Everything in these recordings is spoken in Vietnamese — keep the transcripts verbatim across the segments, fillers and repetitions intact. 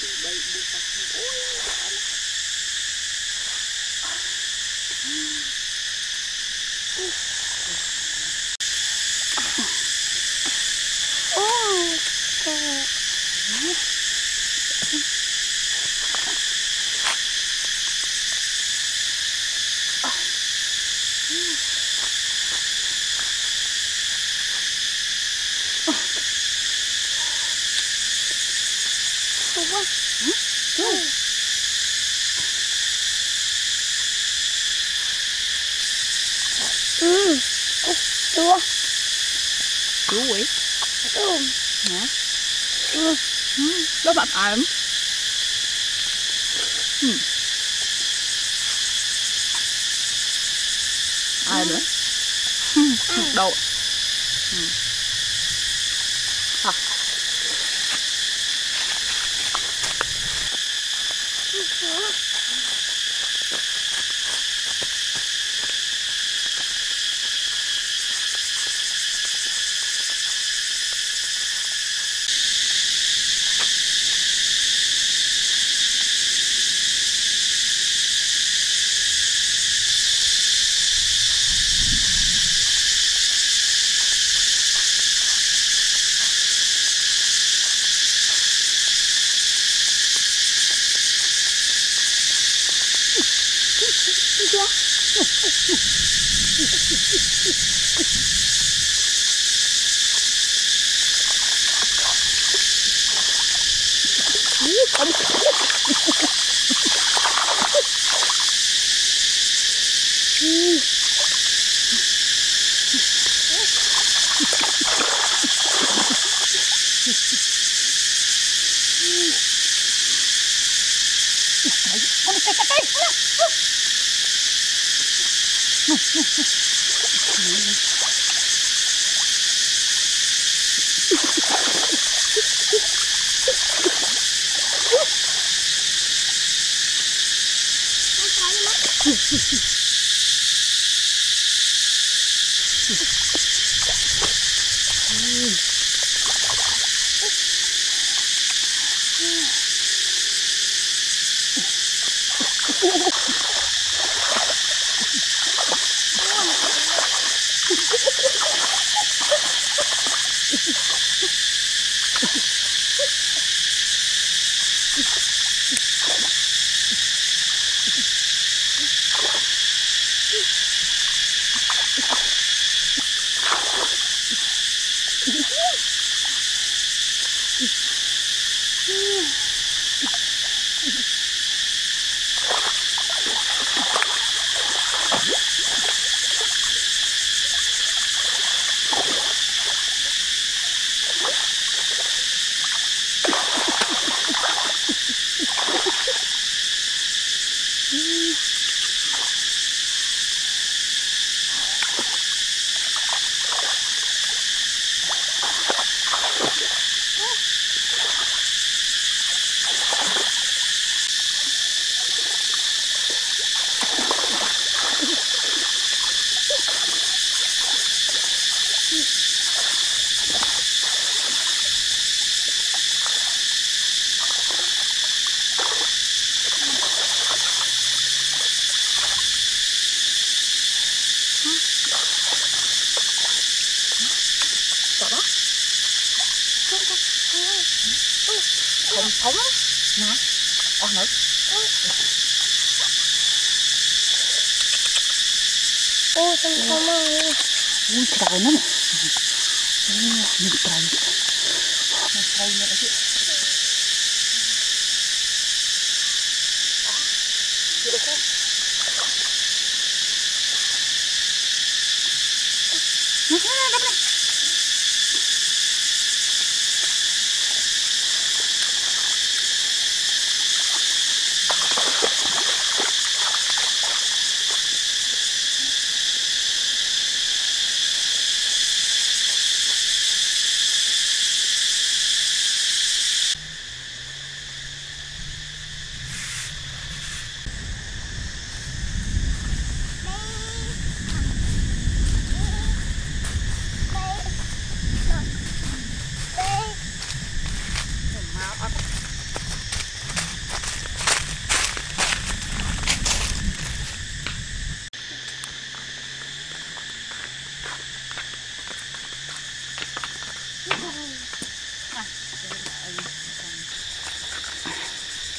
Ừ, chua. Chua quỷ. Ừ. Hả? Ừ. Ừ. Đó bạn ẩm. Ừ. Ai nữa? Đâu? Ừ. À. Không phóng hả? Ăn nữa. Ôi không không ơi. Ui trời nó. Ui nhìn trời. Nó trời nữa chứ. Được không? Nó nó nó nó.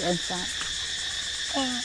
ơn sao. À.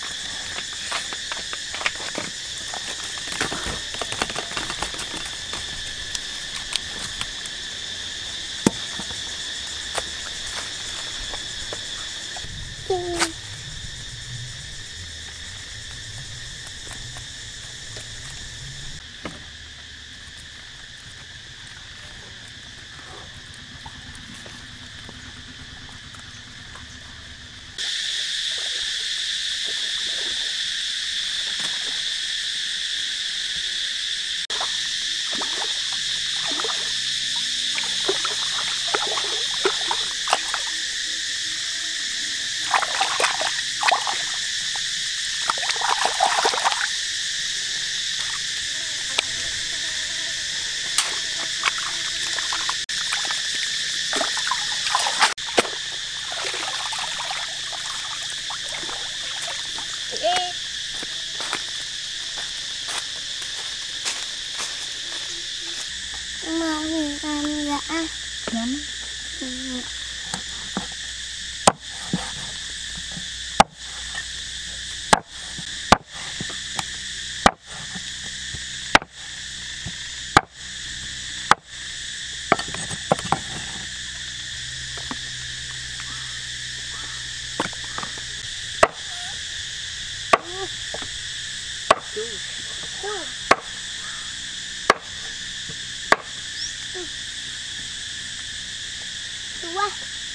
Mà mình làm dạ. Nhắm. Ừ. Quá.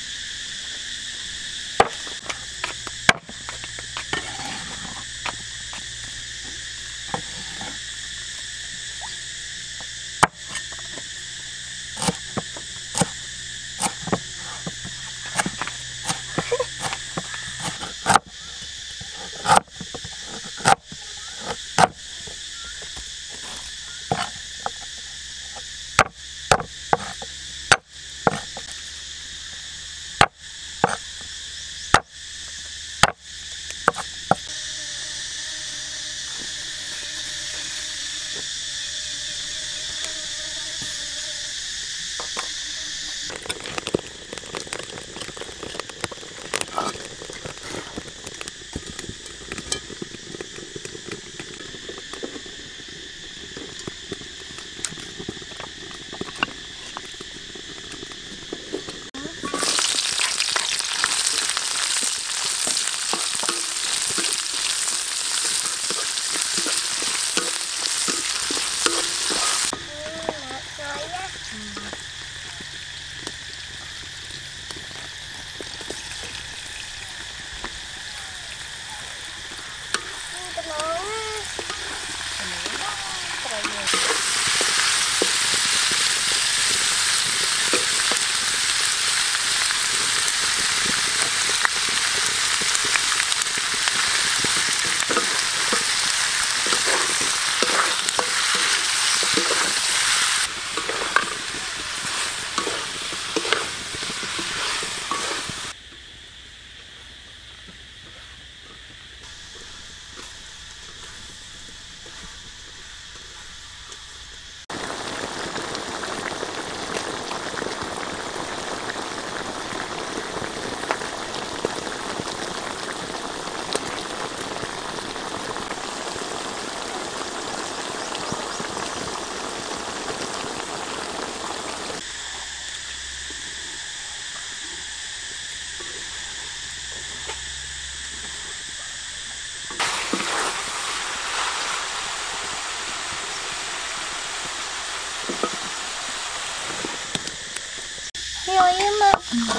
Heo em mà.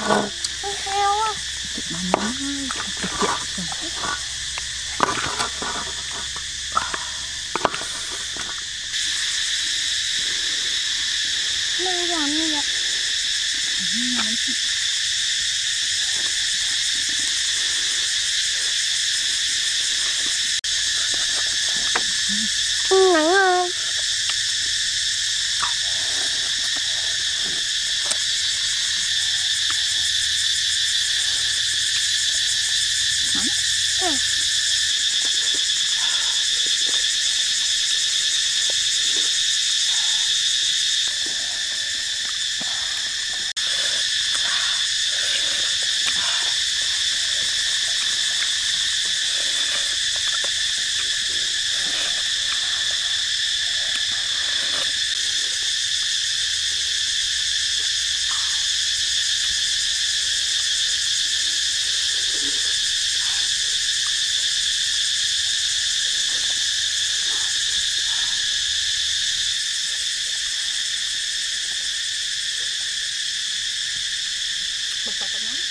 Con heo á. Mà nó Nó làm như vậy. Ừ, nắng không? Ừ. bật bật bật ngắn.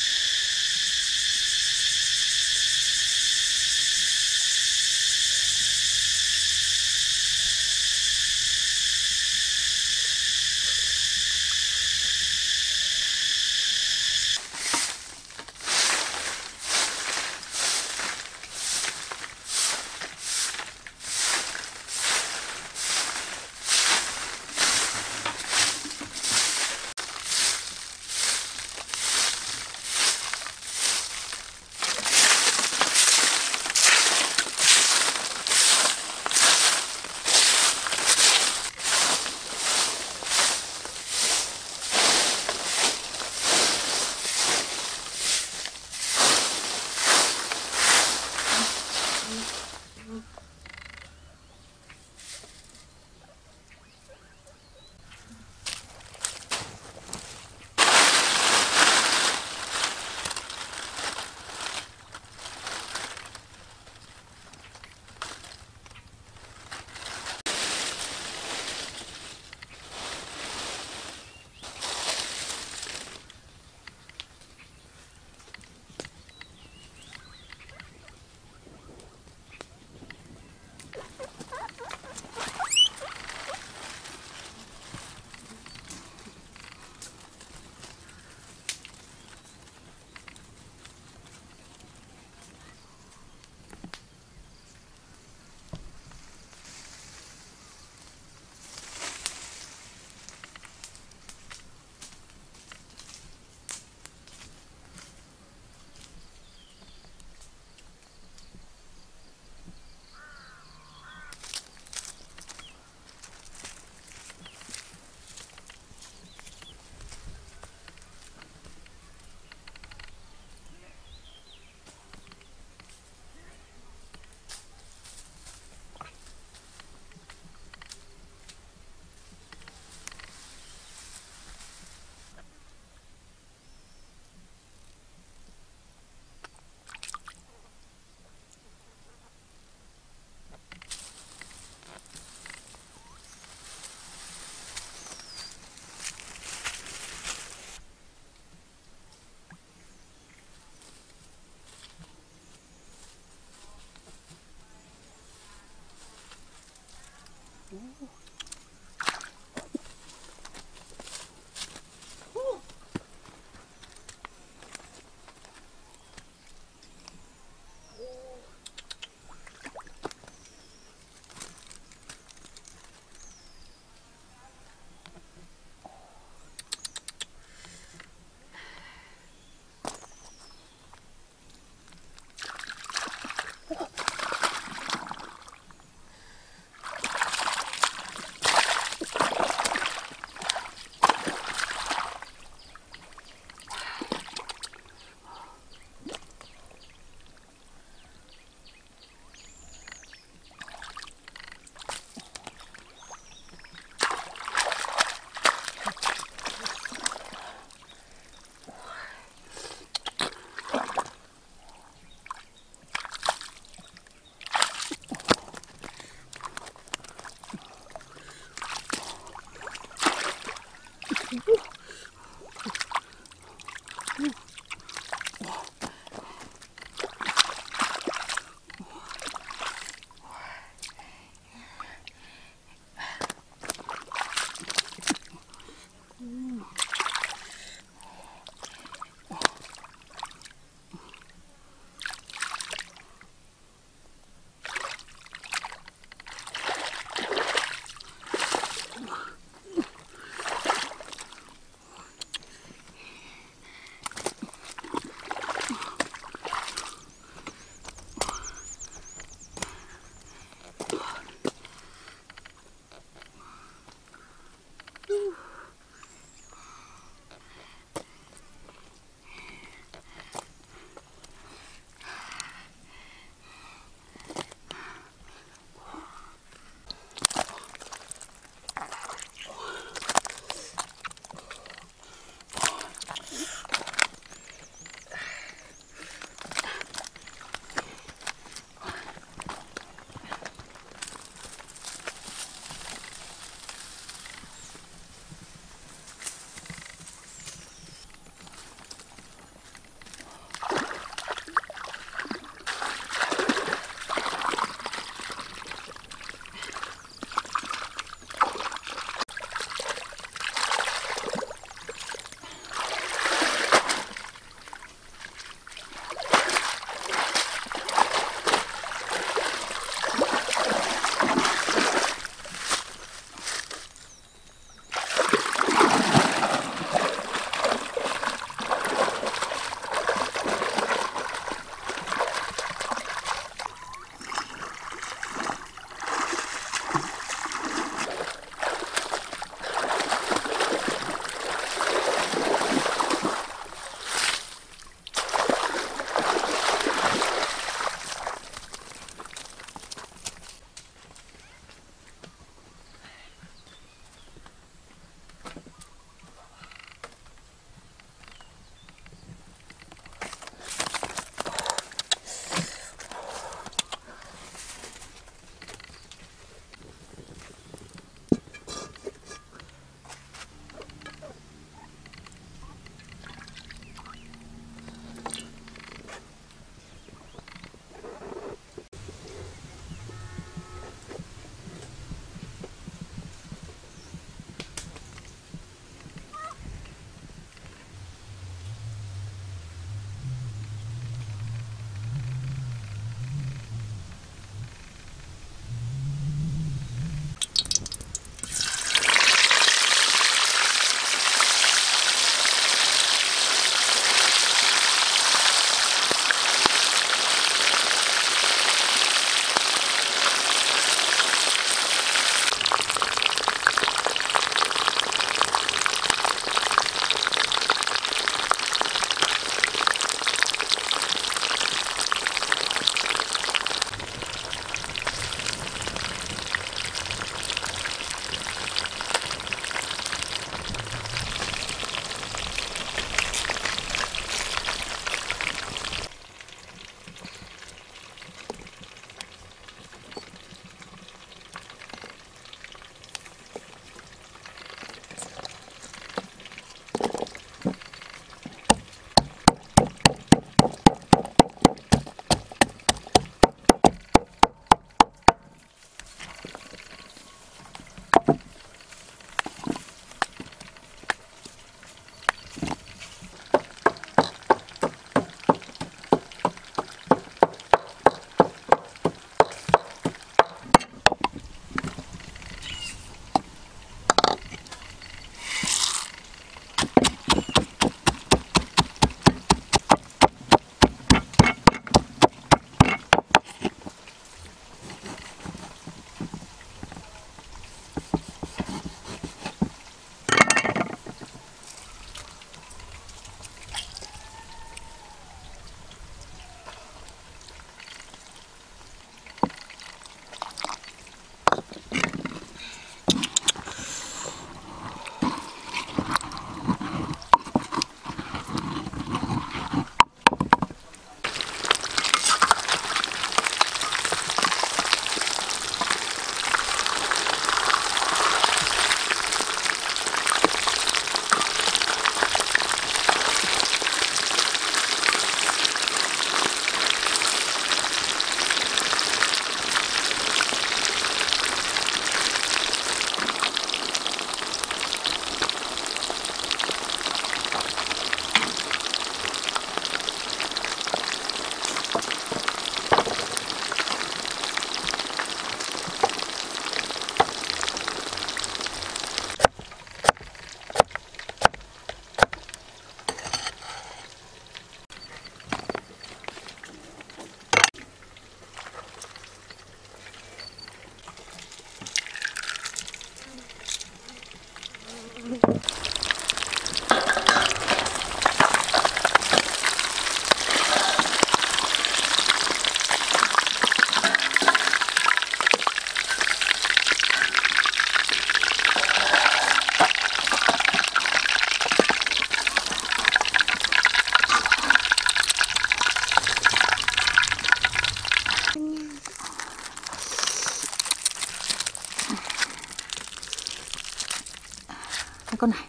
con này.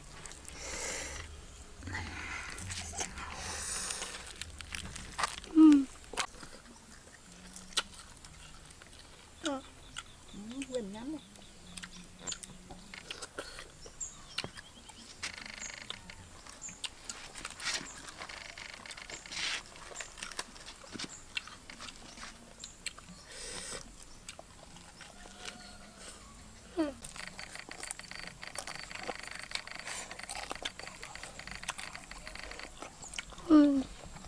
Ừ. Quên ngắm này. Ừ.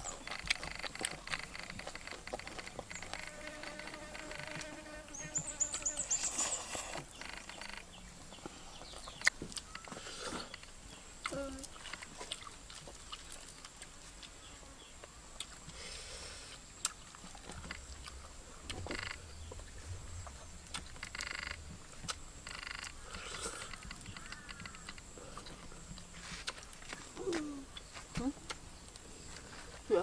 Dạ.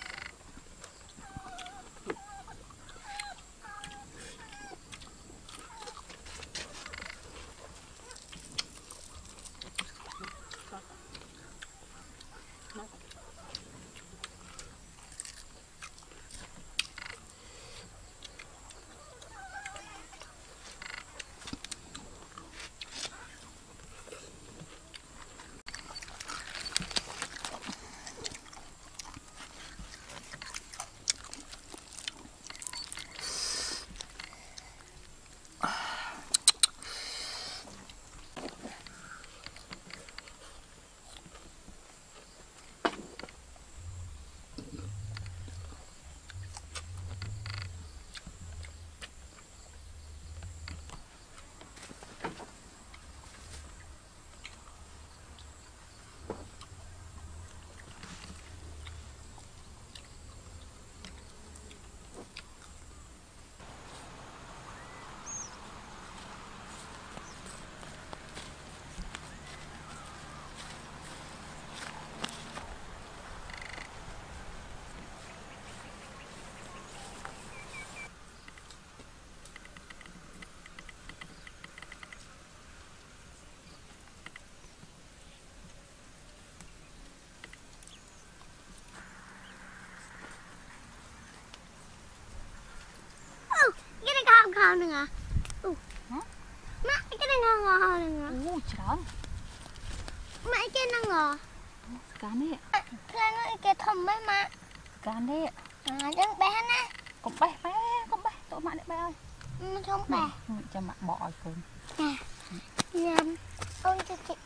Hao nè à. Ừ. Hả? Má cái này ngò ngò nè ngò. Ủa trời. Má cái này ngò. Cán đấy. Cái nó cái thầm mấy má. Cán đấy. À chân bé nè. Con bé bé con bé tụi bạn đấy bé ơi. Nó không bé. Ừ, cho mặt bọ cùng. Nè. Nhầm. Ôi cho chị.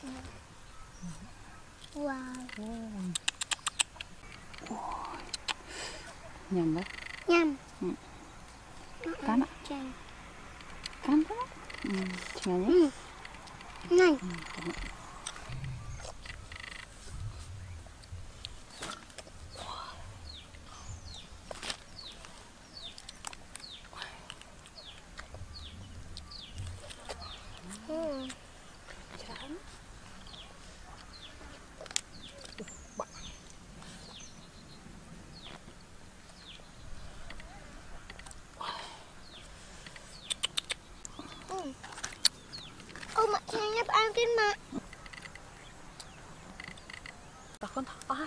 Wow. Nhầm đấy. Nhầm. Ừ. Cán ạ. Chàng. Cán đấy. Ừ, chào nhé. Ừ. Này. Ừ, Ừ. Chán. Ừ. Ô mà chàng nhấp ăn cái mà. Bà con thỏ ai?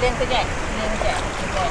lên cái nhẹ, lên cái nhẹ, cái nhẹ.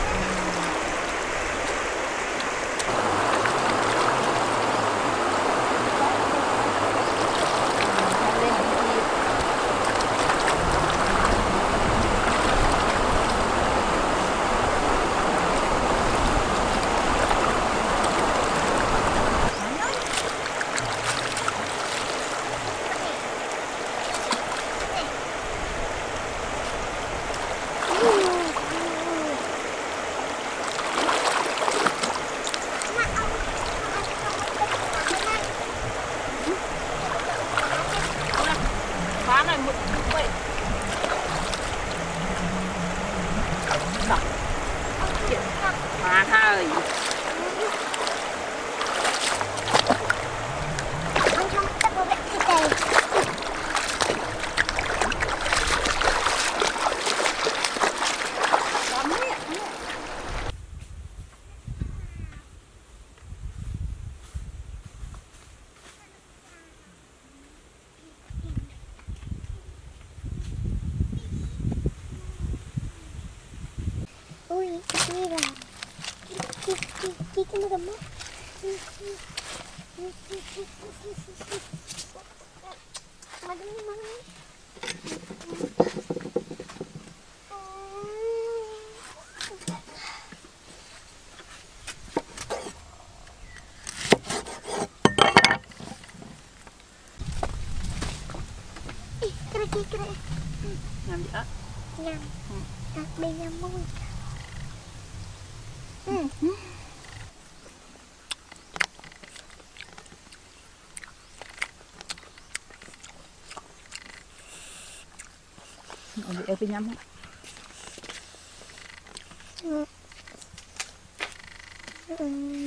Mà thôi. Ông không tắt vào cái tay. Ui, ini lah. Kita nak apa? Mana ni, mana ni? Eh, kera kera. Nhầm gì á? Nhầm. Đặc biệt nhầm môi. Ừ. Ở đây em nhắm. Ừ. Ừ.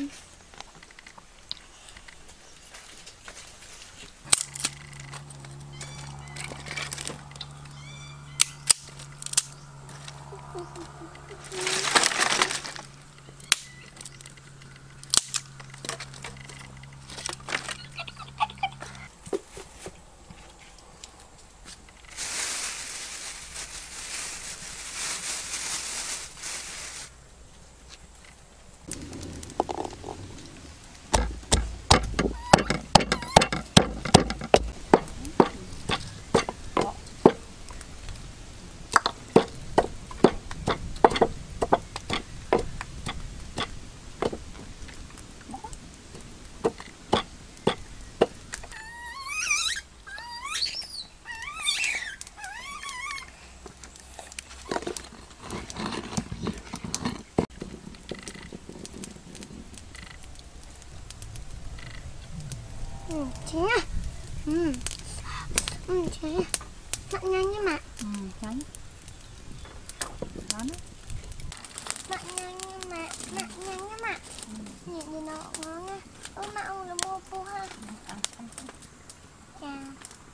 Ừ, chín à. Ừ. Ừ, chín à. Mặn nhanh nhưng mà. Ừ, nhanh. Ngon á. Mặn nhanh nhưng mà. Mặn nhanh nhưng mà. Nhìn thì nó ngon á. Ôi mà ông là mua phu ha. Ăn, ăn, ăn. Chà.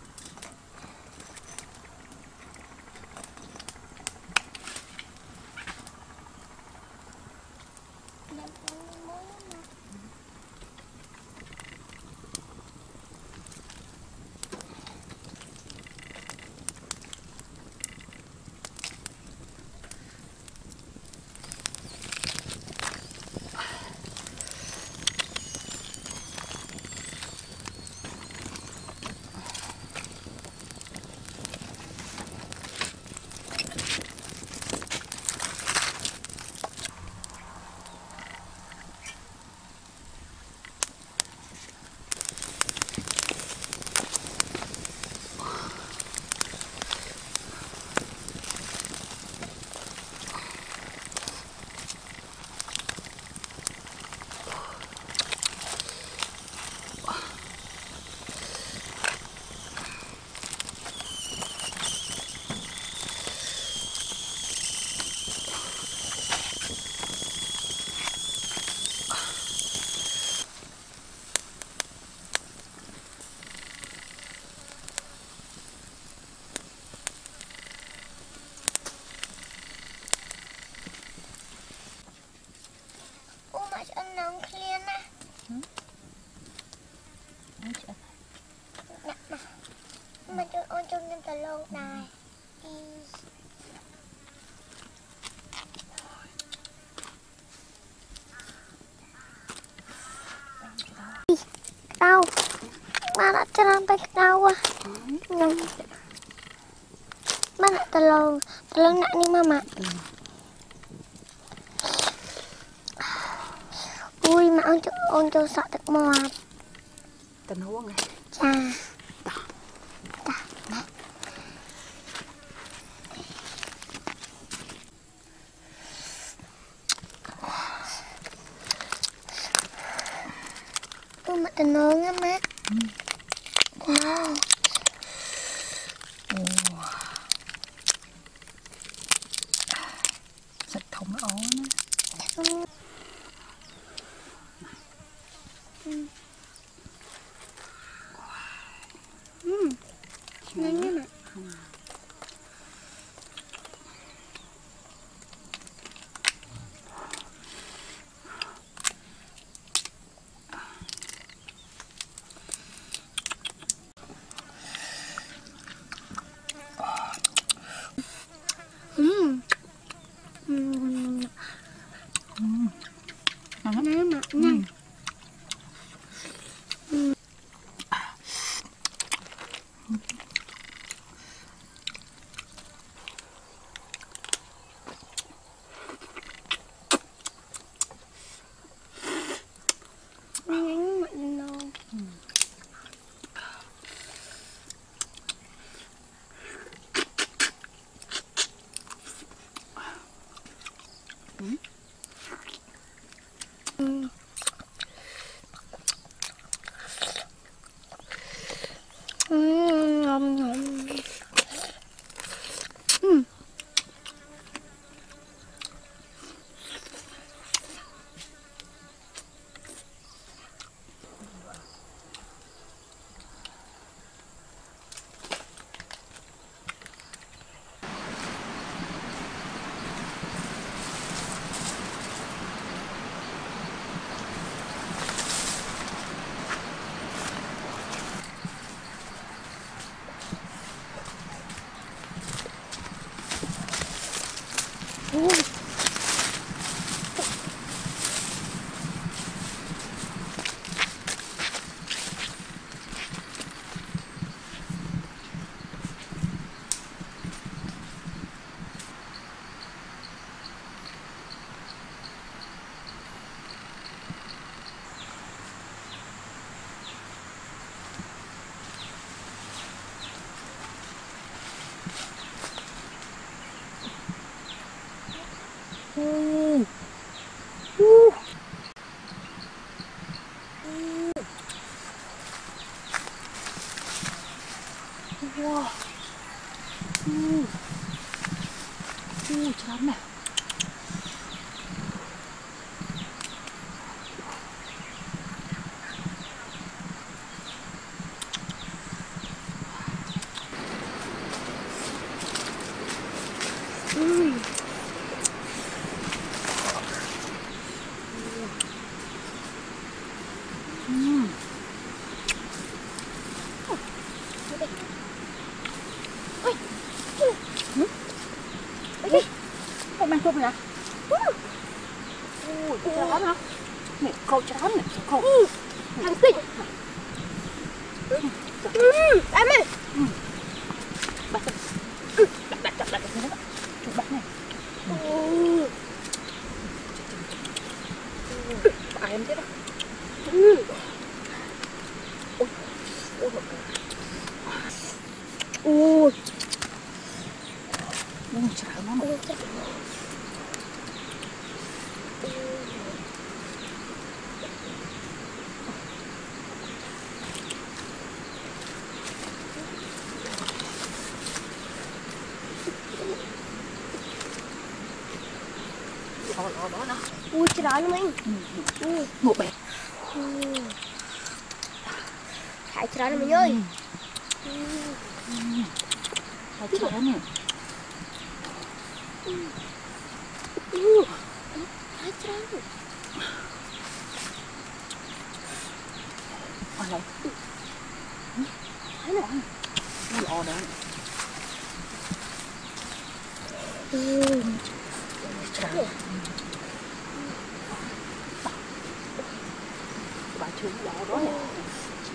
Ăn nóng clean á. Ừ. Ăn chưa? Nè mà. Mà cho ôn cho nên tờ lâu đài. đau ba đã cho nó tay đau quá nhanh ba đã telur telur nak nih mama ui mà ông cho ông cho sợ thật mò Tình huống này cha ta ta ui mà tình nướng á má ngon sạch thông ố nữa. Ừ. Ừ. Ngon lắm ạ. Ừ. Ừ. Ngon lắm. Ngon lắm ạ. Ngon. Ngắn mạnh luôn. Ừ. Ừ. Ừ, ngon ngon. Ừ. Ui. Ừ. Ừ. Wow. Ừ. Ừ, chán này. Ừ. Ừ. Ui. Ừ. Ui. Không mang cơm nè. Ui, chán hả? Này, câu chán này, câu. Ừ. Thằng xinh. Ừ. Em ơi. Ừ. Bắt đặt, đặt, đặt, đặt, đặt, đặt, chụp bắt này. Ừ. Bà em chết đó. Ừ. Ôi, ôi, Ui. Ôi, chán lắm. Ui. Đó, đó, đó, đó. Ui, cái đó nữa mình. Ừ. Ừ. Một bè. Ừ. Thải cái đó nữa mình ơi. Ừ. Ừ. Hai chán nè. Ừ. Ừ. Thải cái đó. Ở đây. Ừ. Thải nữa. Lò đó. Ừ. Chán. Bà chú lò đó nè.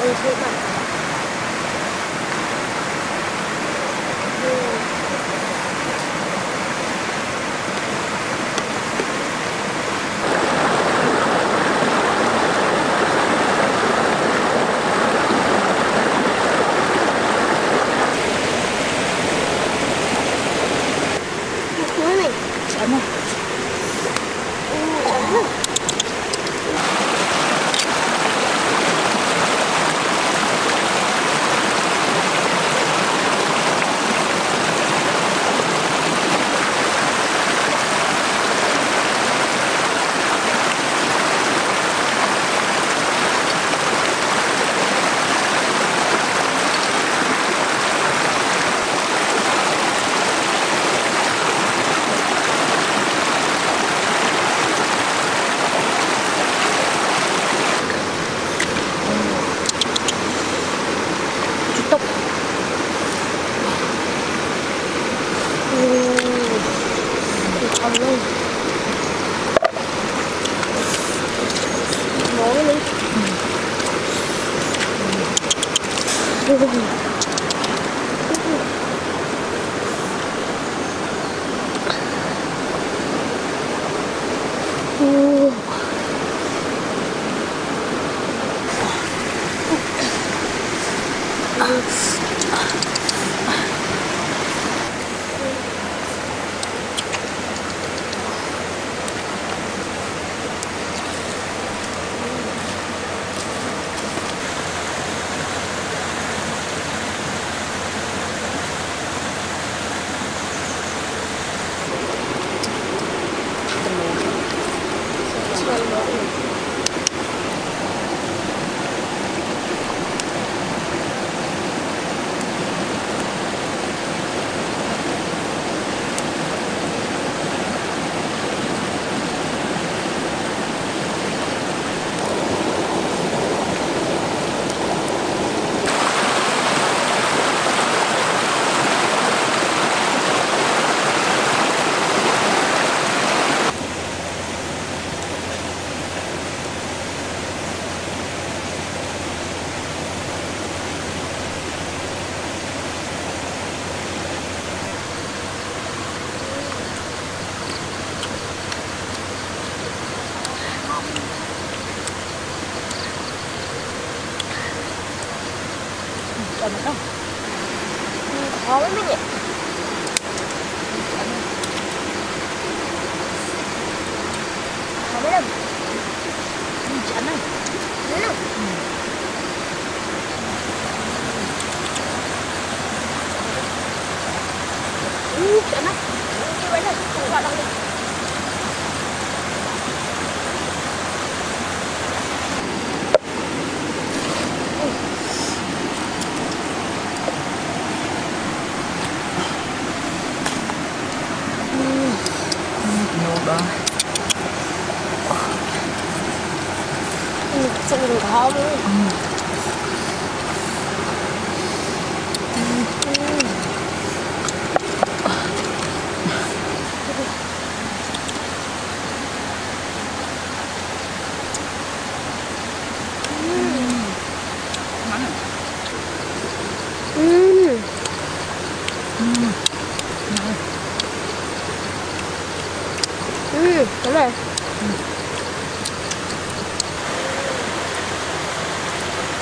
Ăn không? Khó lắm nhỉ. Khó biết đâu. Chán này. Biết đâu. Ừ, chán lắm. Như vậy là không gọi đâu đi. Đó. Ừ, xong rồi khó luôn. Ừ. Ừ. Ừ. Ừ, đúng rồi. Ừ.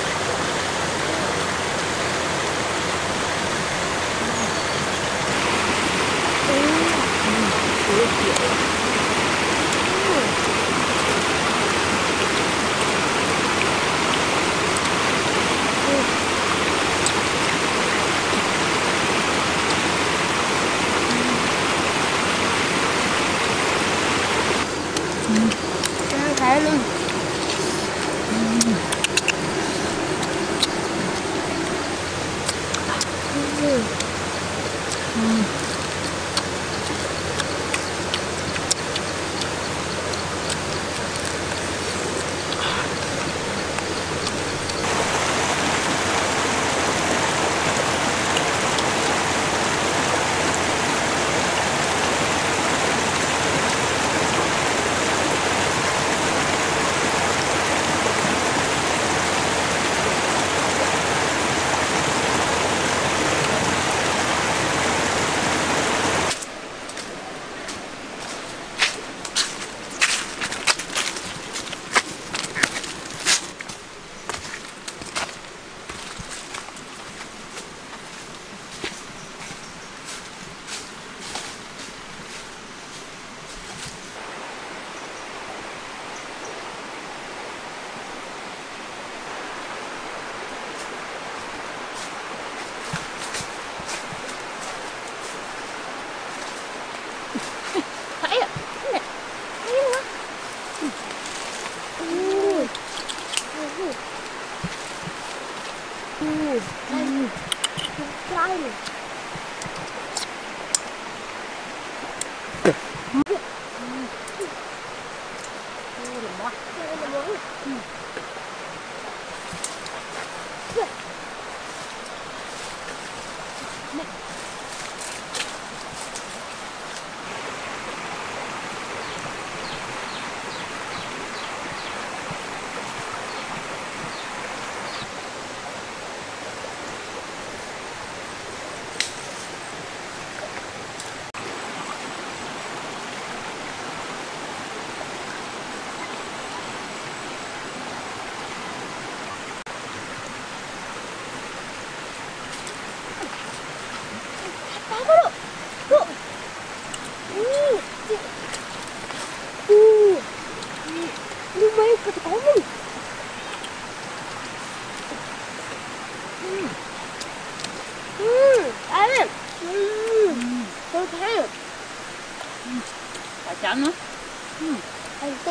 Phải chán nữa. Anh tị.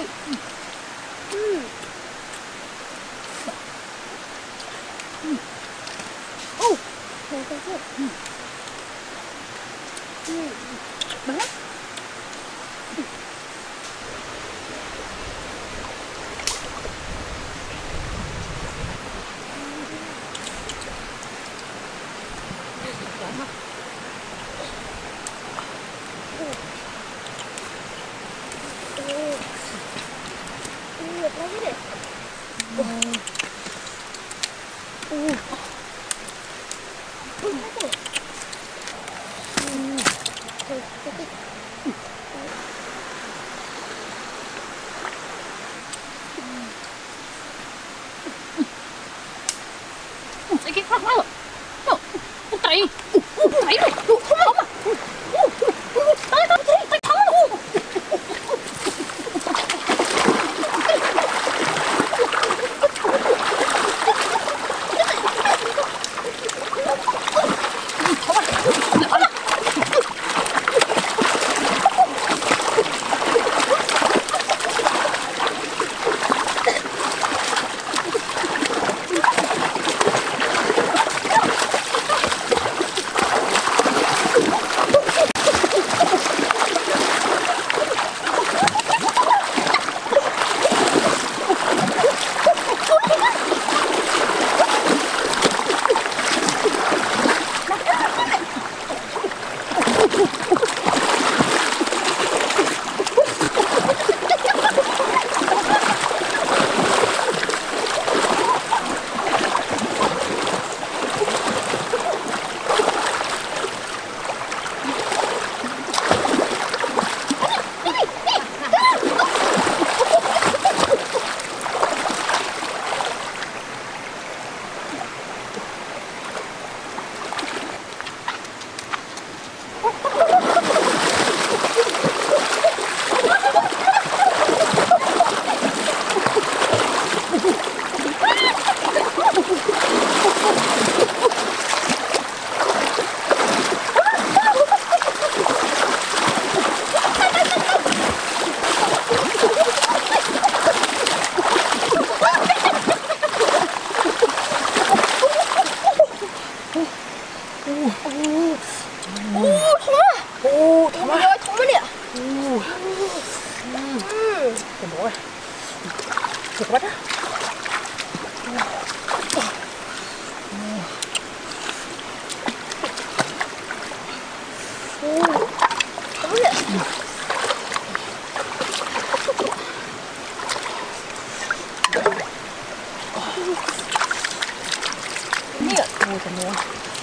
Ô, này cái gì? Bé. Sige, wag mo. No. Utay. Utay. Không mà. Tay tay tay tay thắng. Được quá đó. Nè, ôi trời ơi.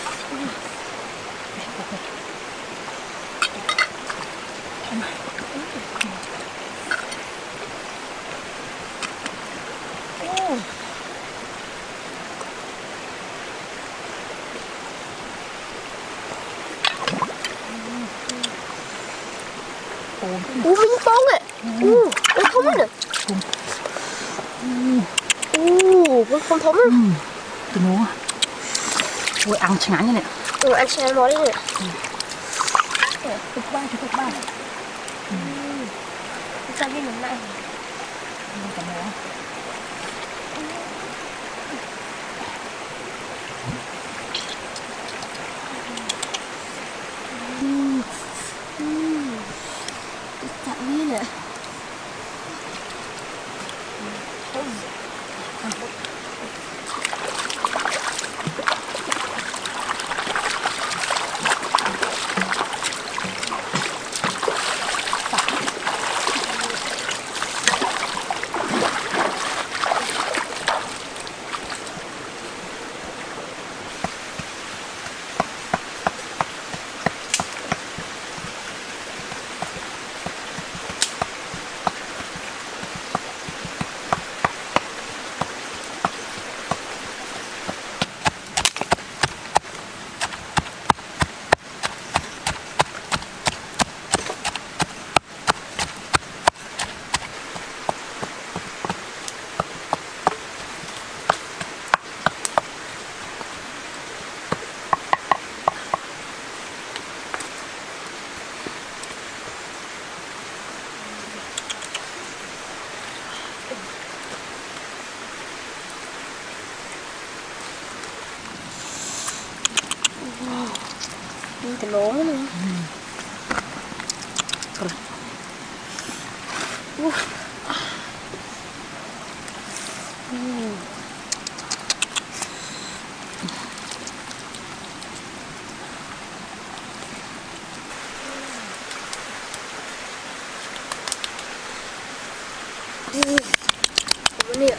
Ủa mình con nè. Ừ, nó thấm nè. Ừ, nó không thấm. Từ nó. Ôi ăn chán như này. Ừ, ăn chán món đi nè. Tục ba, tục ba. Ừ. Sao đi mình lại. Cảm ơn. Chặn đi nè. Cái lố nữa. Rồi. Uh. Ừ. Ừ. Cái này ạ.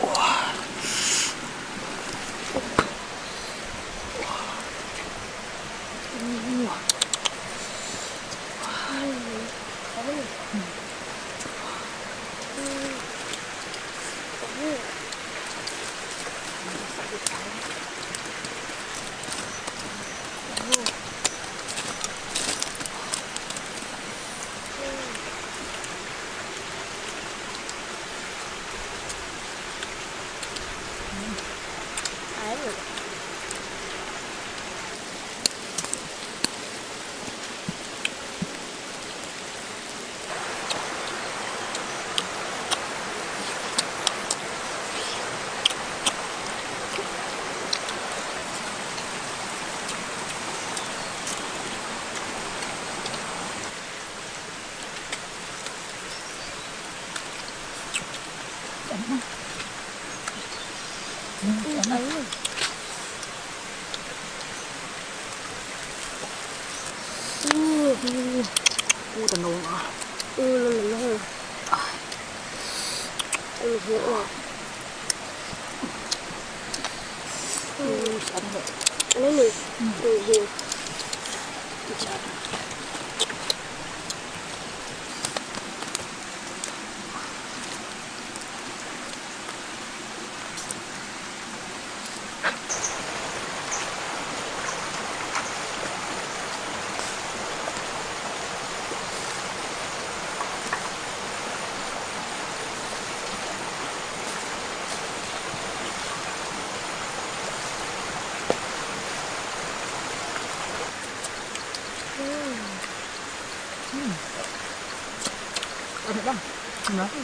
Ui, tao nôn à. Ừ, nó ngon. Ừ, ngon. Ui, sao thế? Lấy này. Ừ, hiền. Ăn được không? Không đó.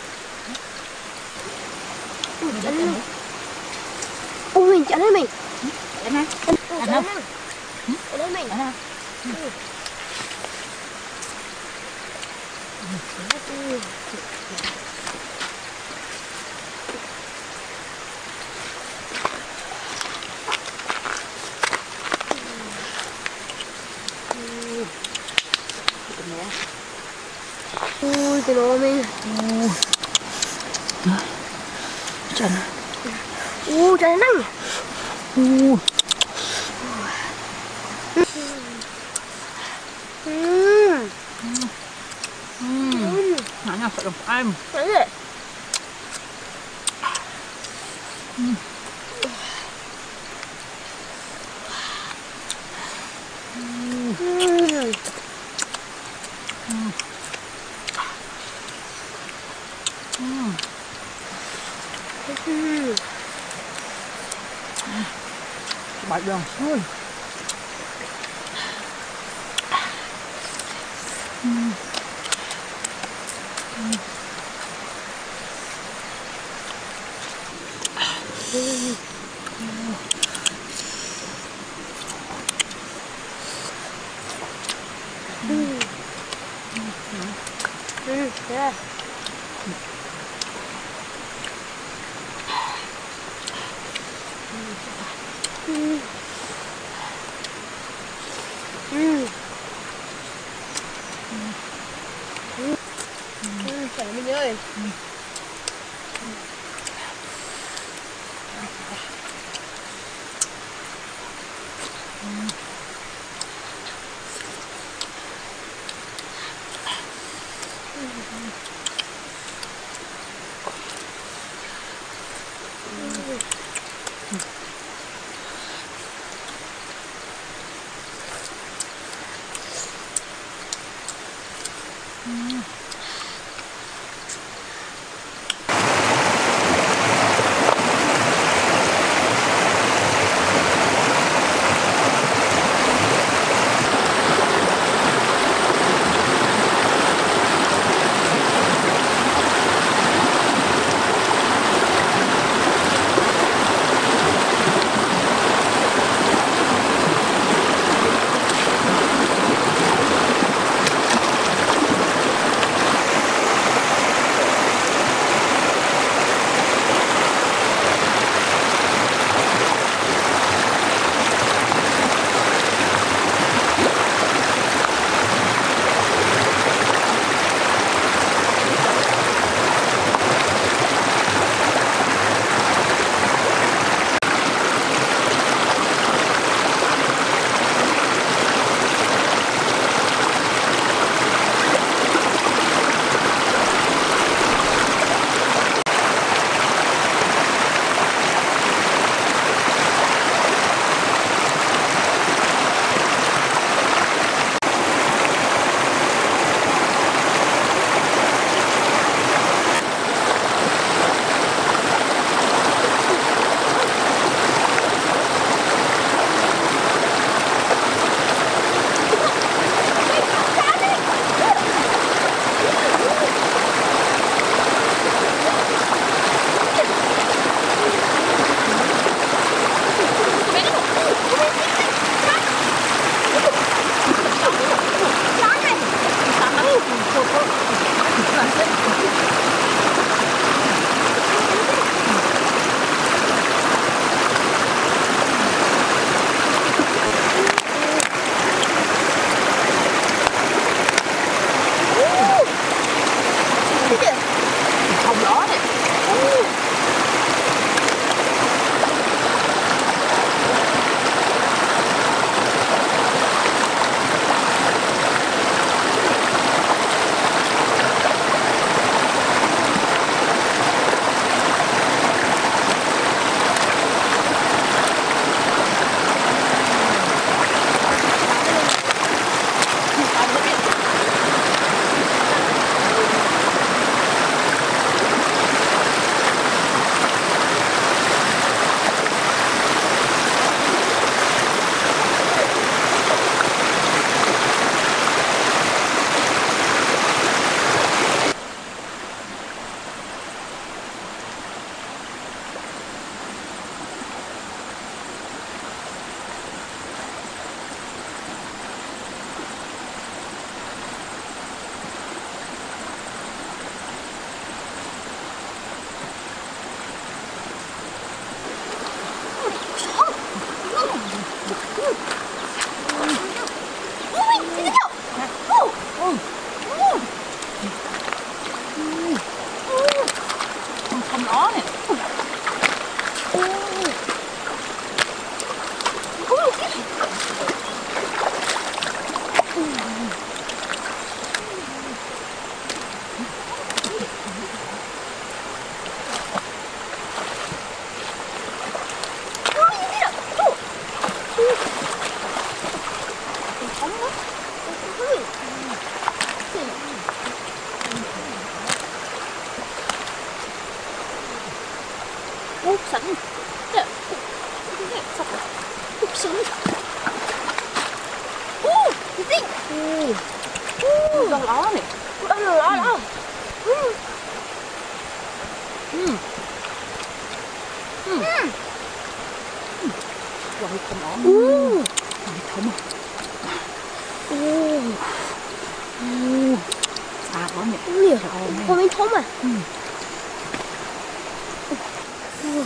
Ăn đi. Ui, mình chắn lấy mình. Ăn ha. Ăn không? Ăn lấy mình. Ăn ha. Ui, cái đó mình. Chân. Ui, chân năng. Ui. Ừm. Ừm. Nó nhạt sợ đồng em. Đấy rồi. Ừm. Ừm. Ừm. Ừm. Ừm. Bạch đường xuôi. Ừm. Ừm. Ừm. Ừm. Ừm. Yeah. Ừm. Ừm. Ừm. Ừm. Chả mình ơi. Ô, sẵn. Nè. Nè, sẵn. Ô, sẵn. Ô, cái gì? Ô. Ô, nó ló này. Nó ló ló. Ừ. Ừ. Ừ. Wow, không ổn. Ừ. Không à. Ô. Ô. À, có miệng. Ui, có miếng thơm à. Ừ. Ừ.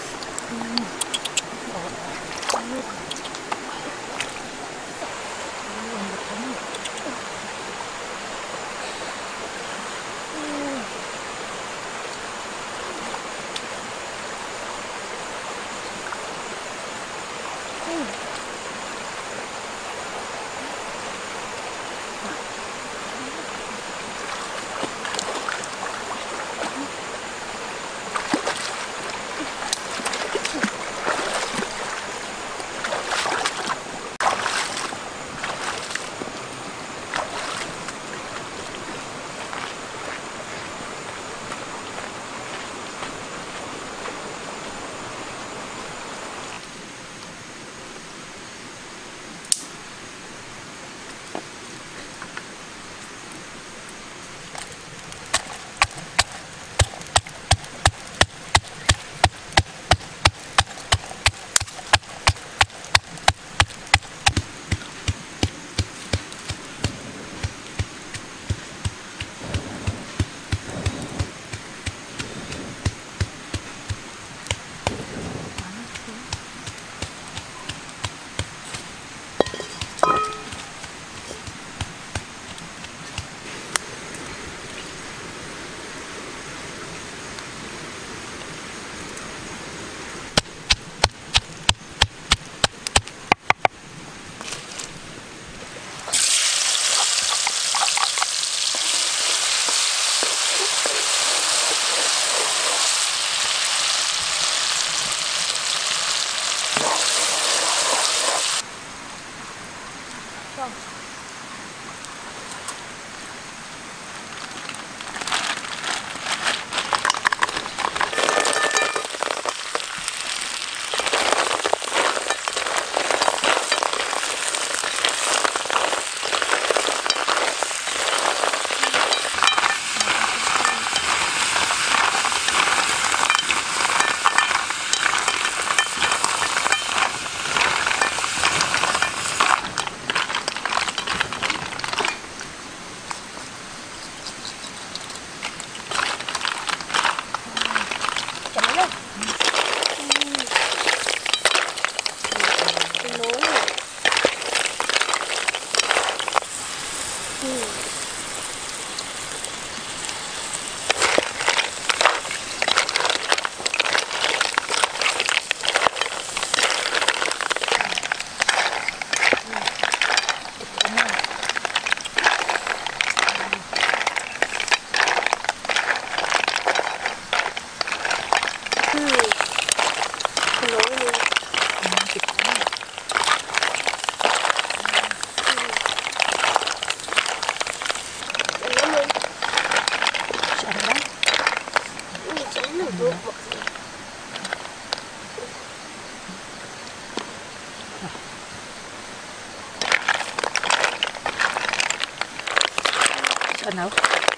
Sợ nấu.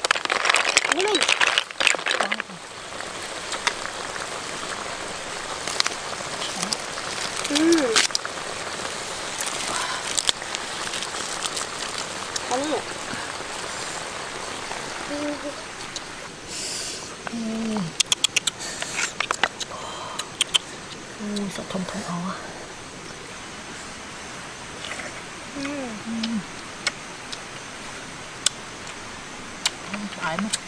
Ini mình. Hmm. Ano ya? Ừ. Ừ, sợ thông thông ó. Hmm. Ừ. Phải mà.